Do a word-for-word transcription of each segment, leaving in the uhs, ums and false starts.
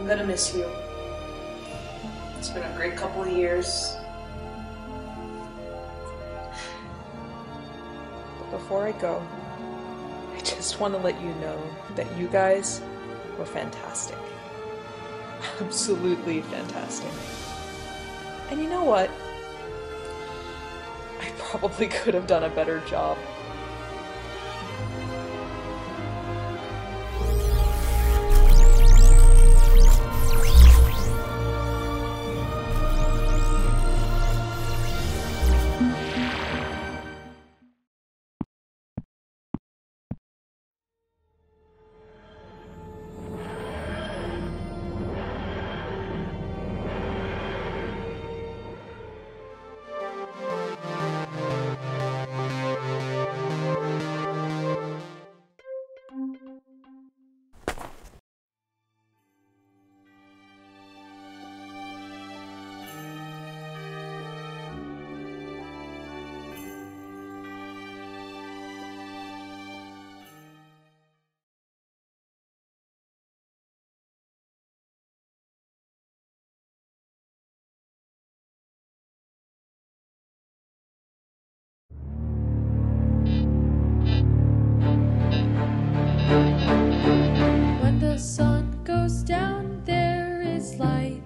I'm gonna miss you. It's been a great couple of years. But before I go, I just want to let you know that you guys were fantastic. Absolutely fantastic. And you know what? I probably could have done a better job. When the sun goes down, there is light.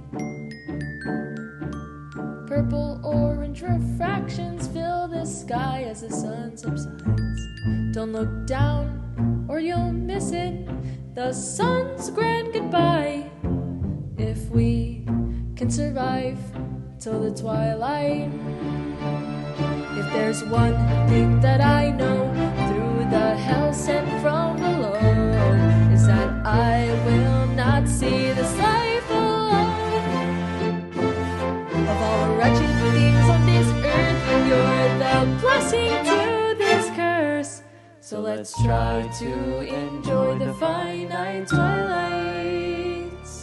Purple, orange refractions fill the sky as the sun subsides. Don't look down or you'll miss it, the sun's grand goodbye. If we can survive till the twilight. If there's one thing that I know through the hell sent from below, is that I will not see this life alone. Of all the wretched things on this earth, you're the blessing to this curse. So let's try to enjoy the finite twilights.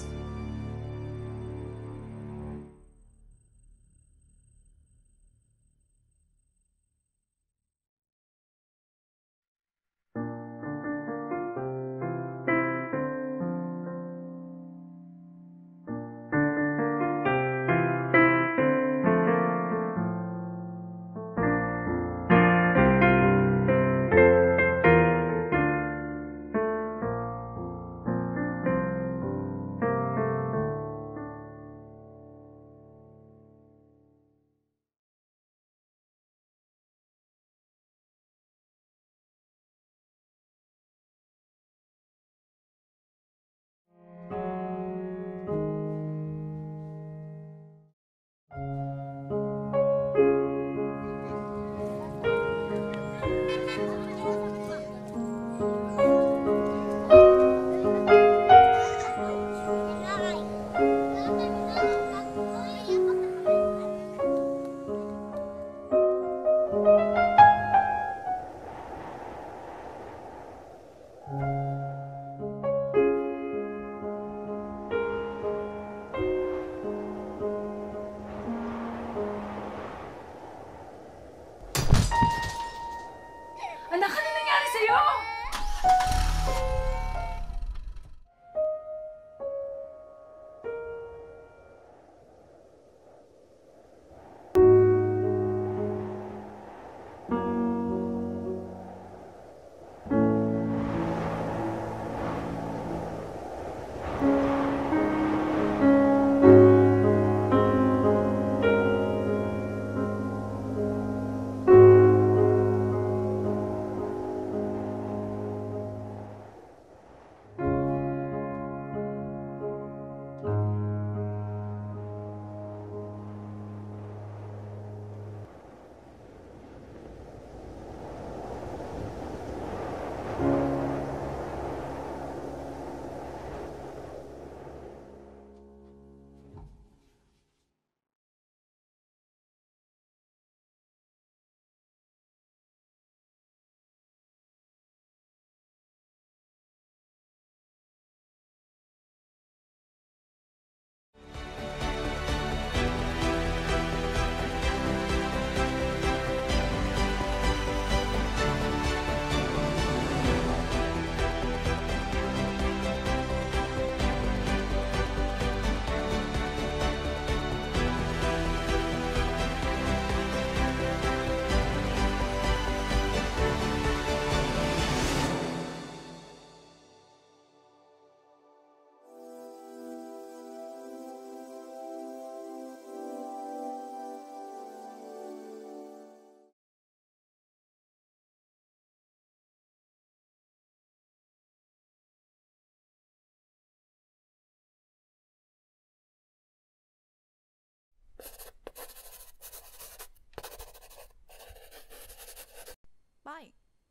Bye.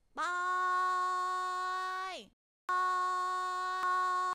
Bye. Bye.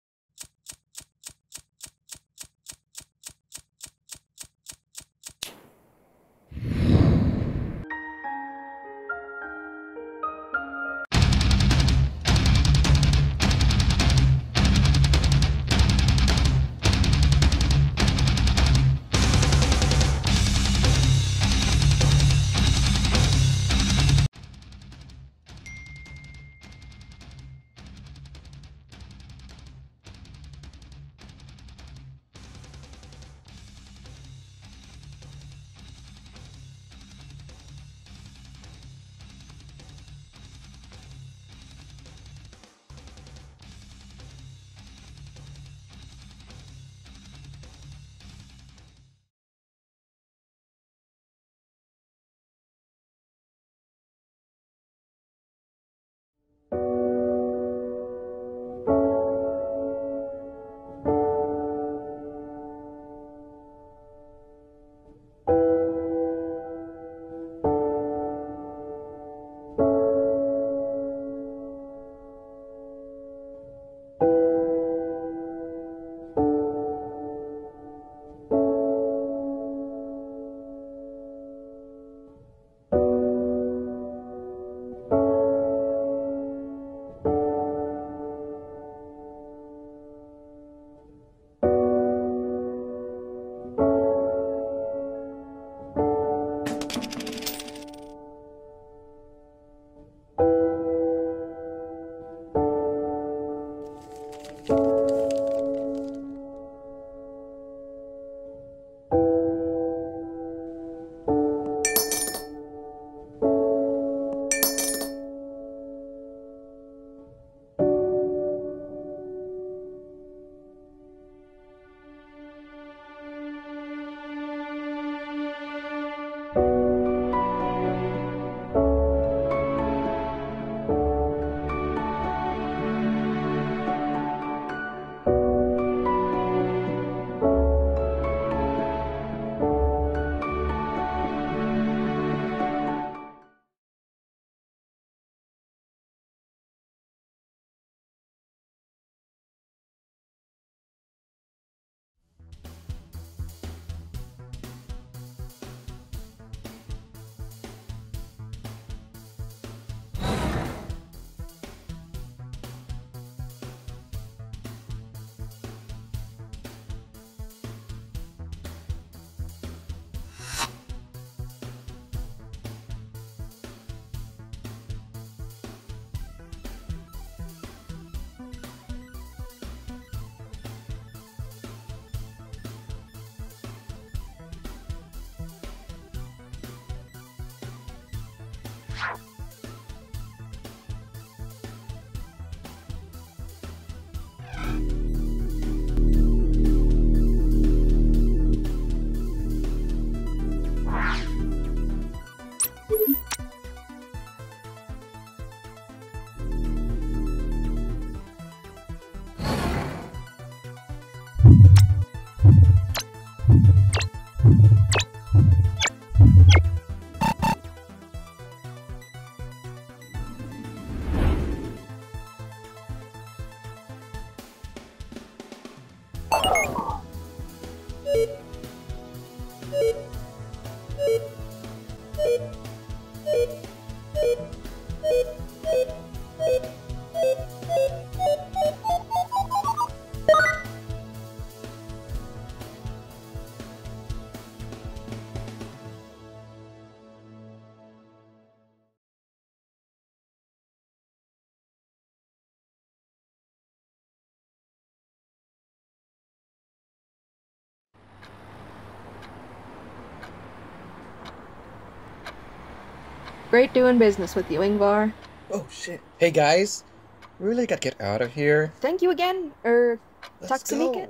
Great doing business with you, Ingvar. Oh shit. Hey guys, we really gotta get out of here. Thank you again, er, Let's Taksumiket. go.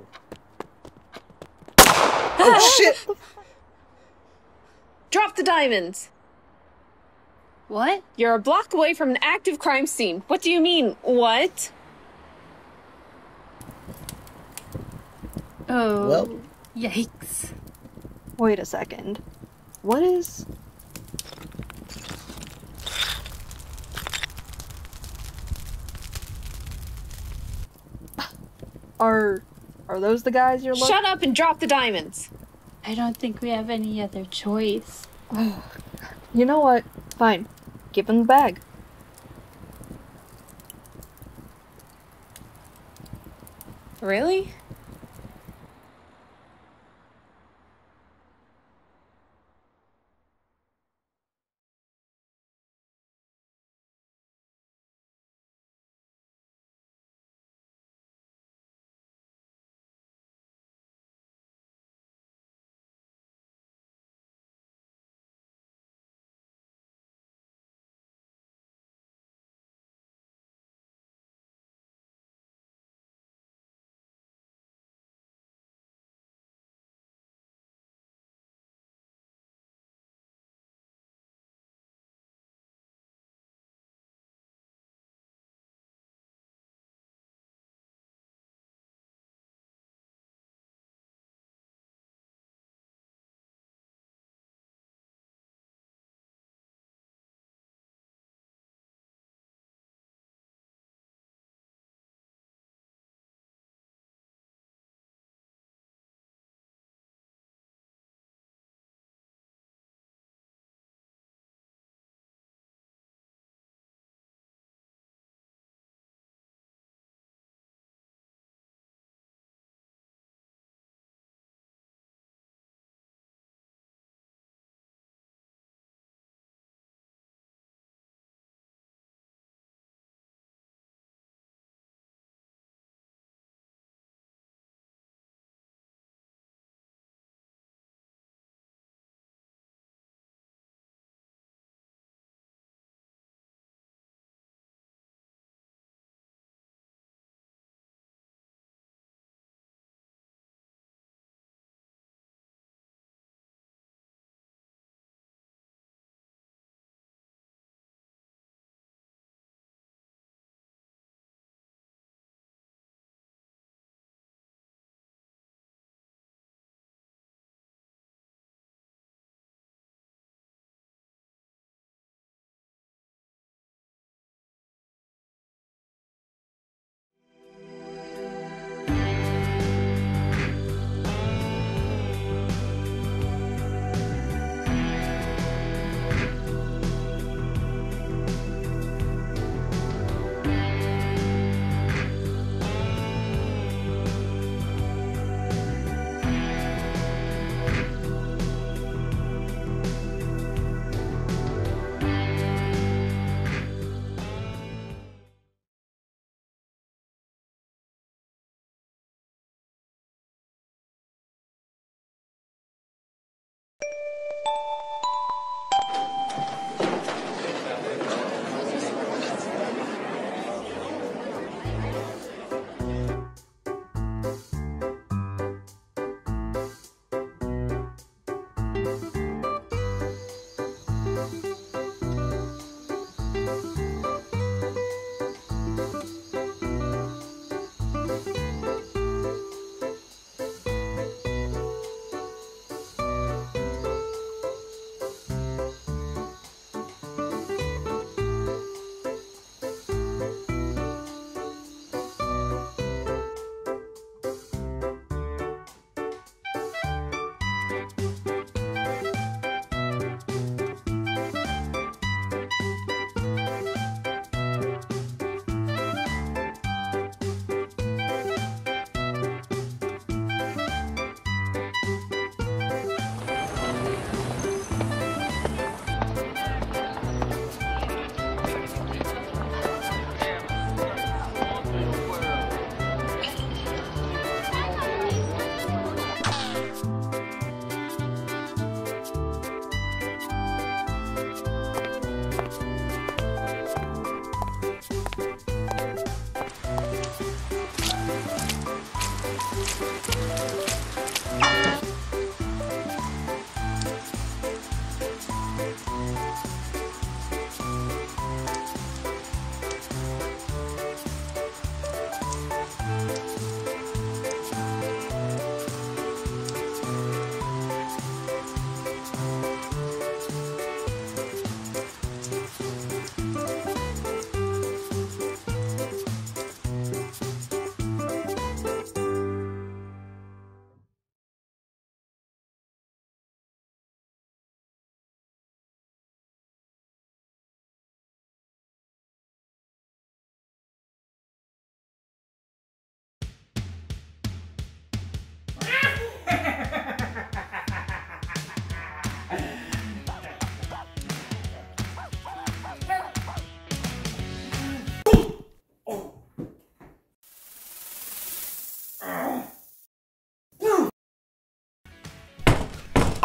Oh shit! Drop the diamonds! What? You're a block away from an active crime scene. What do you mean, what? Oh. Well. Yikes. Wait a second. What is... Are... Are those the guys you're looking... Shut up and drop the diamonds! I don't think we have any other choice. You know what? Fine. Give him the bag. Really?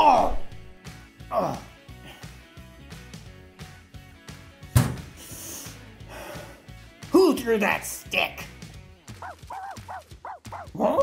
Oh! Oh! Who threw that stick? Huh?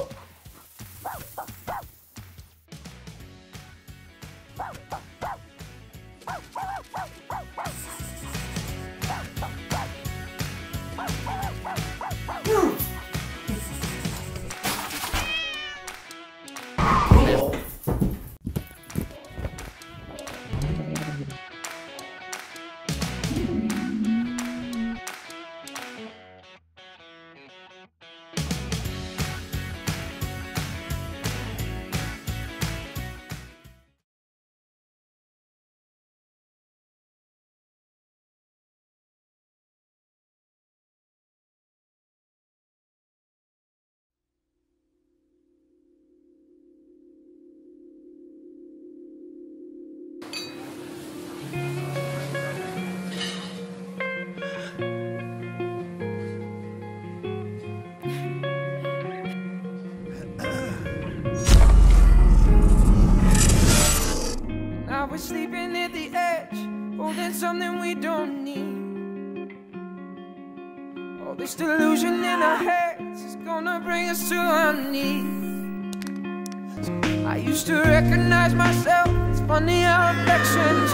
We're sleeping at the edge, holding something we don't need. All this delusion in our heads is gonna bring us to our knees. So I used to recognize myself, it's funny how affections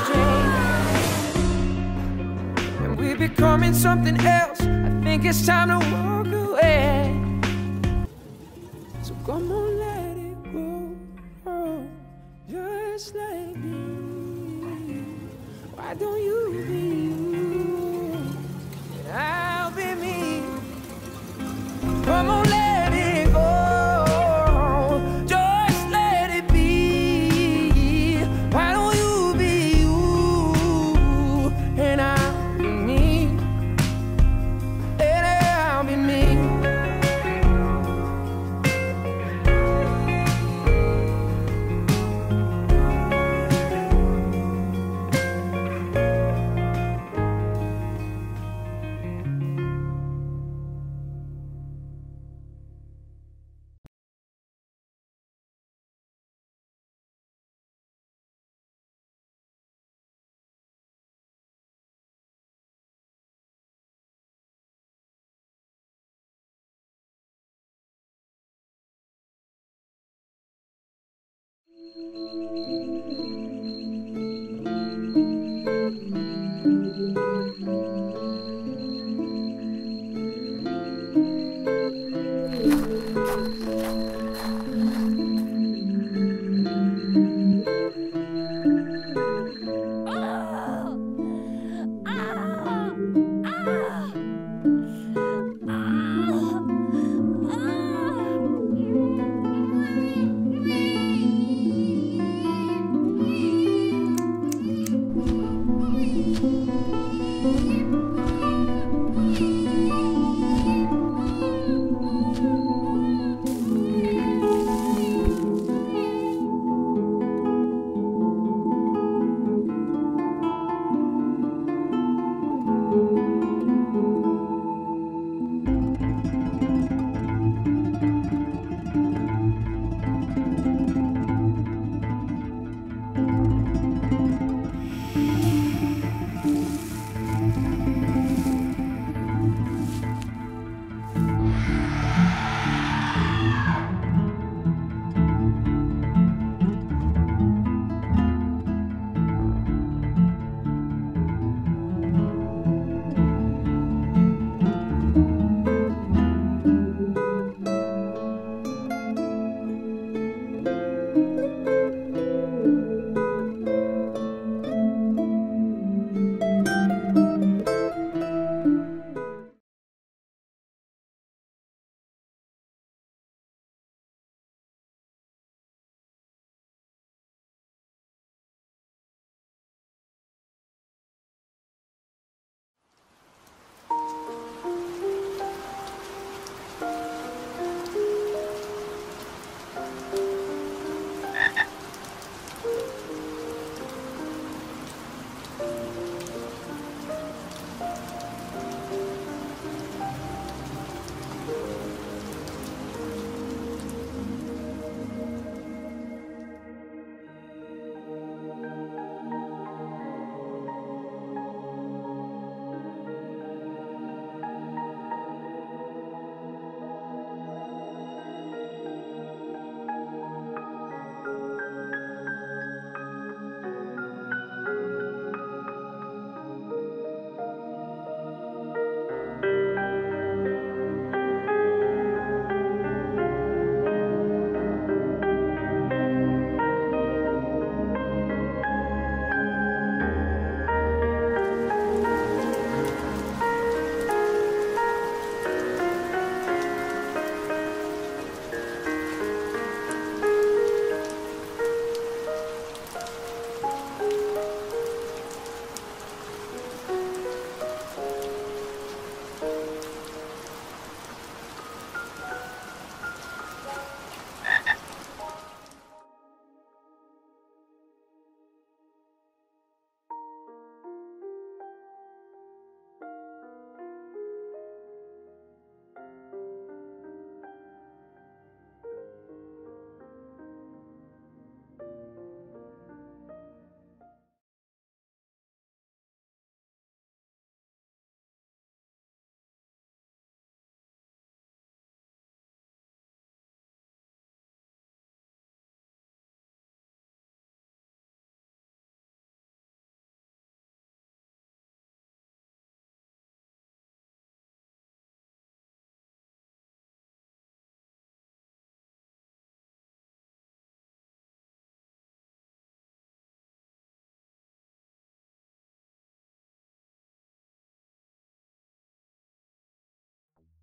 change. And we're becoming something else, I think it's time to walk away. So come on, let it go, oh, just let it be. Why don't you be you, and I'll be me? Come on, let it go, just let it be. Why don't you be you, and I'll be me, and I'll be me.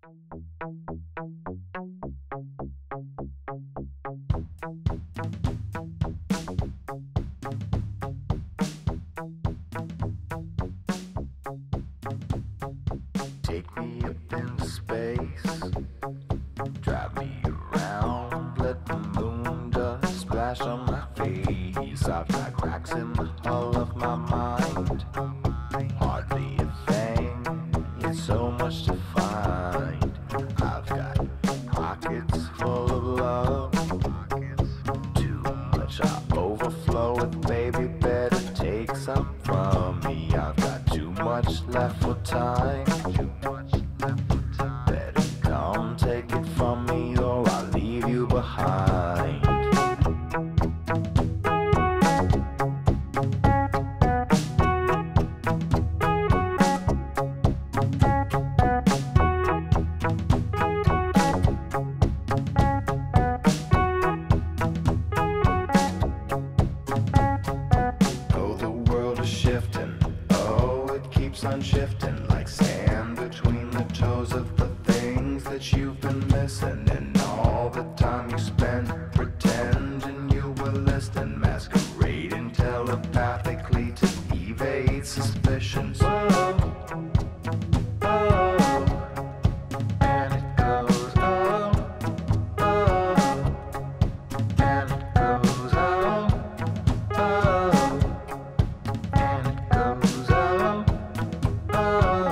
Take me up into space, drive me around, let the moon dust splash on my face. I've got cracks in the hull of my mind, hardly a thing, yet so much to find. I've got pockets full of love, too much I overflow with, baby, better take some from me. I've got too much left for time, better come take it from me or I'll leave you behind. Oh, the world is shifting, oh, it keeps on shifting like sand between the toes of the things that you've been missing. And all the time you spend pretending you were listening, masquerading telepathically to evade suspicions. Whoa, oh, and it goes, oh, oh, and it goes, oh, oh, and it goes, oh, oh.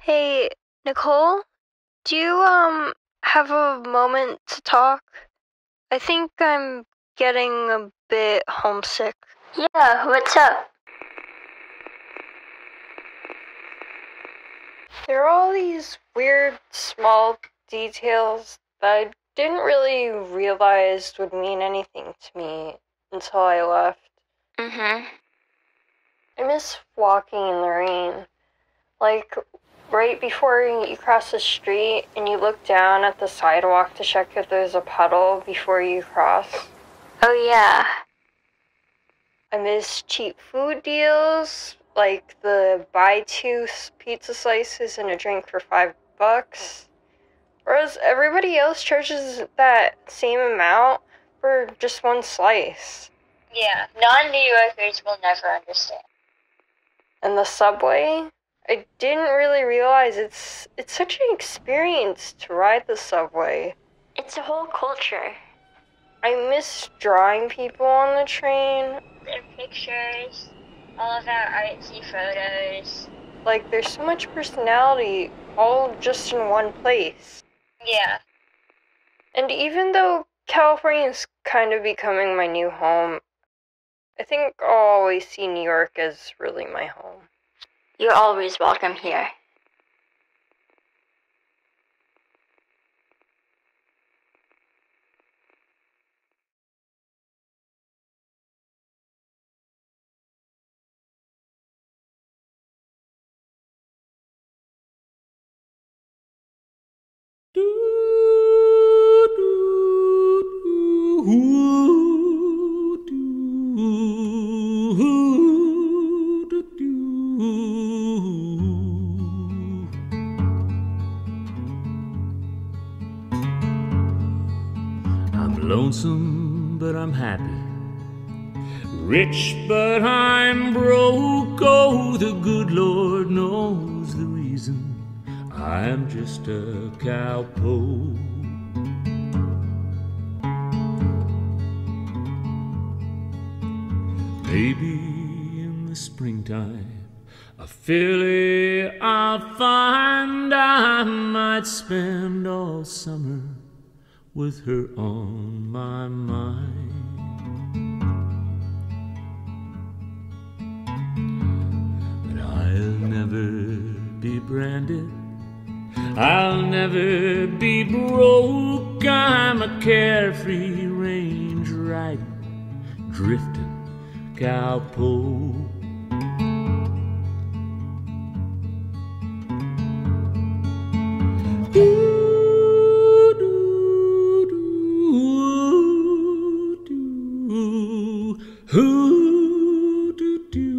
Hey, Nicole? Do you, um, have a moment to talk? I think I'm getting a bit homesick. Yeah, what's up? There are all these weird, small details that I didn't really realize would mean anything to me until I left. Mm-hmm. I miss walking in the rain. Like, right before you cross the street and you look down at the sidewalk to check if there's a puddle before you cross. Oh, yeah. I miss cheap food deals, like the buy two pizza slices and a drink for five bucks. Whereas everybody else charges that same amount for just one slice. Yeah, non-New Yorkers will never understand. And the subway? I didn't really realize it's it's such an experience to ride the subway. It's a whole culture. I miss drawing people on the train. Their pictures, all of our artsy photos. Like, there's so much personality all just in one place. Yeah. And even though California is kind of becoming my new home, I think I'll always see New York as really my home. You're always welcome here. Lonesome, but I'm happy. Rich, but I'm broke. Oh, the good Lord knows the reason. I'm just a cowpoke. Maybe in the springtime, a filly I'll find. I might spend all summer with her on my mind. But I'll never be branded, I'll never be broke. I'm a carefree range riding, drifting cowpoke. Who do do?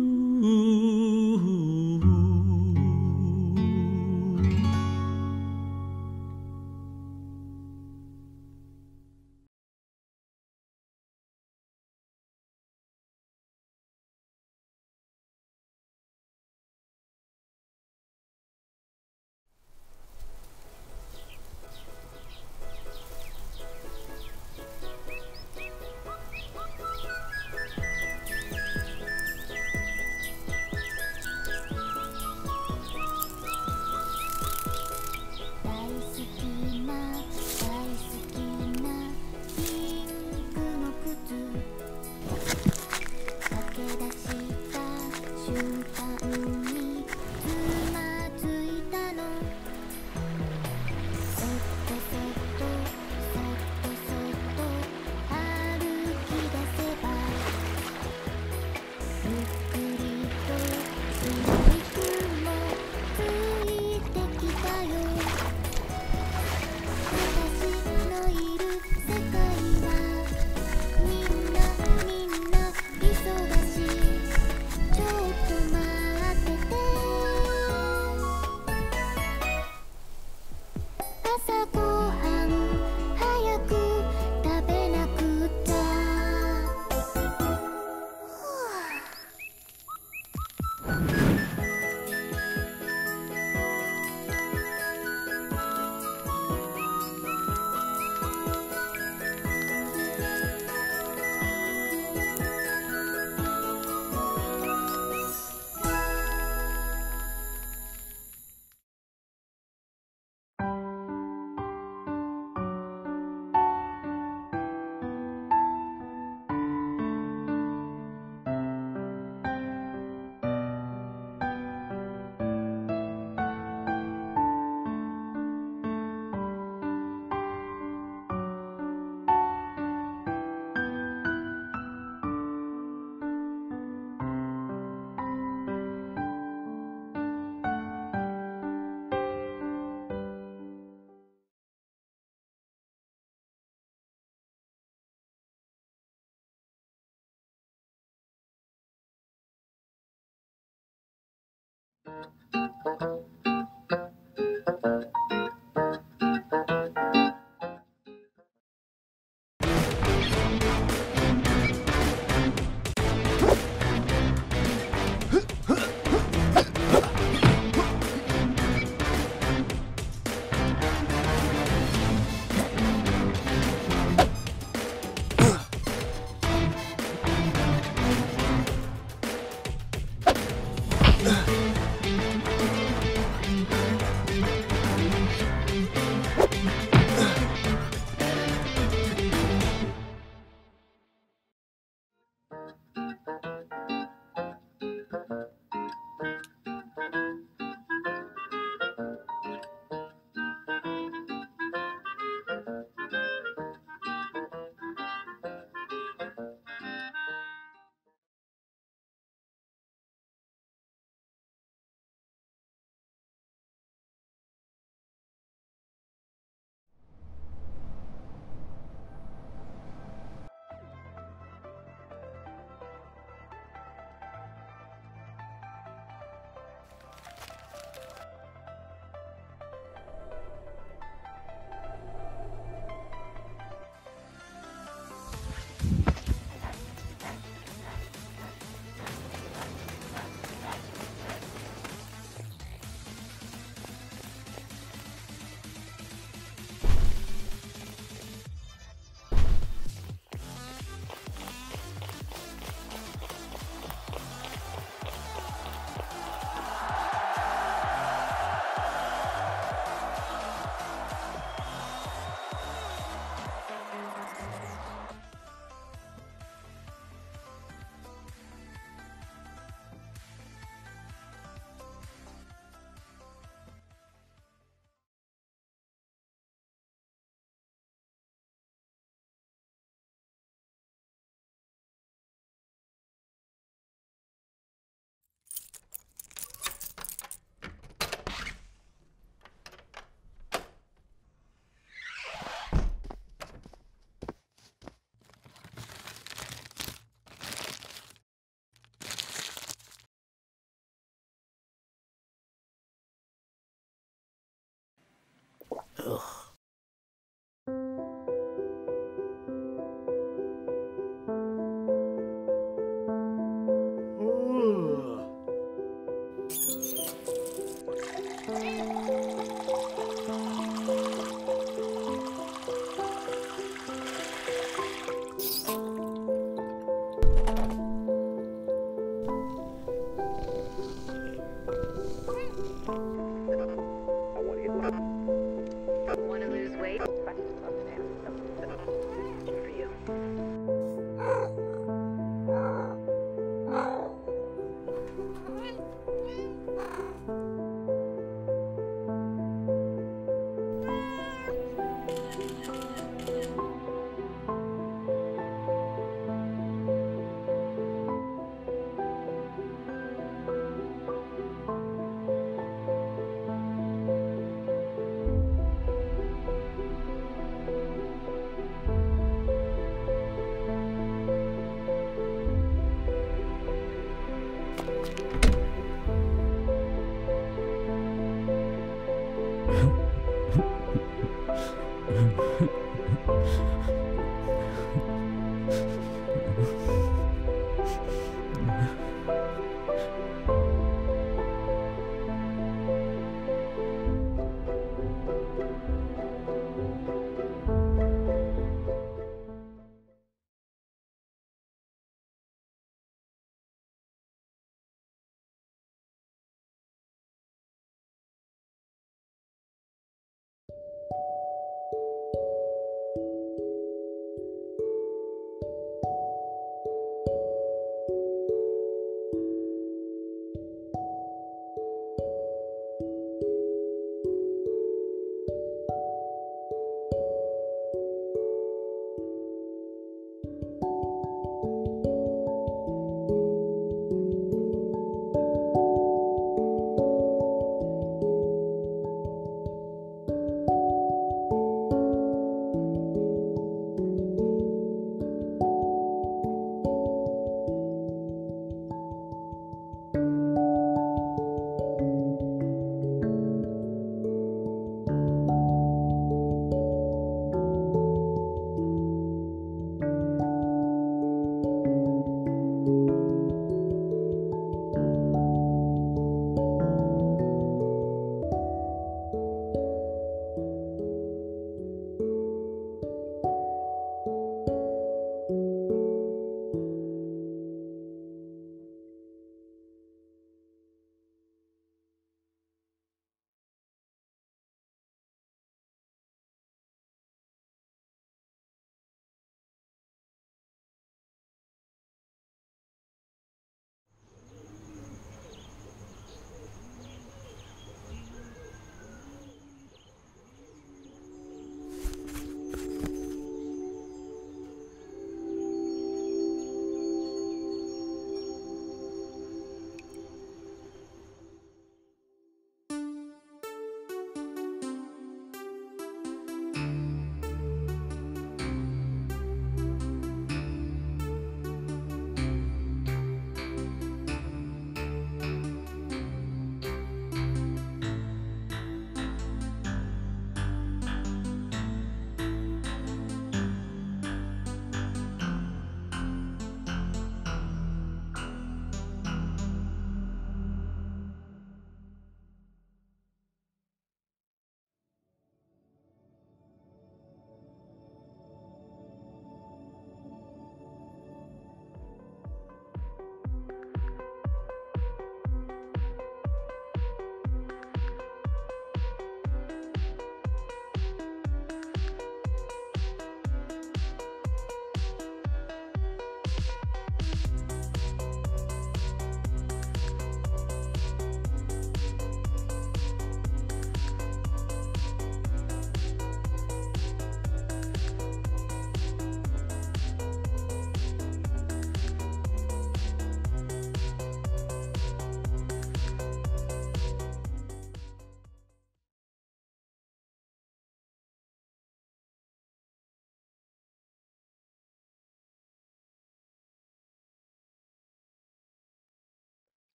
Ugh. Want to lose weight? For you. Mm-hmm.